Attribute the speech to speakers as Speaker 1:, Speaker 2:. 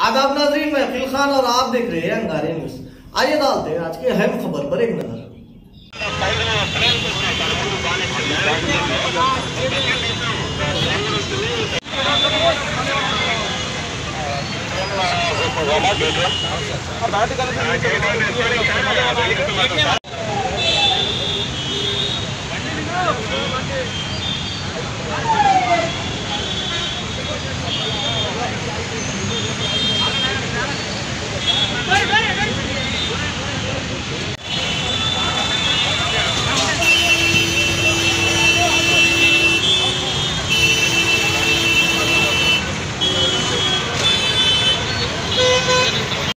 Speaker 1: आदाब नाज़रीन, मैं अकील खान और आप देख रहे हैं अंगारे न्यूज़। आइए डालते हैं आज की अहम खबर पर एक नजर।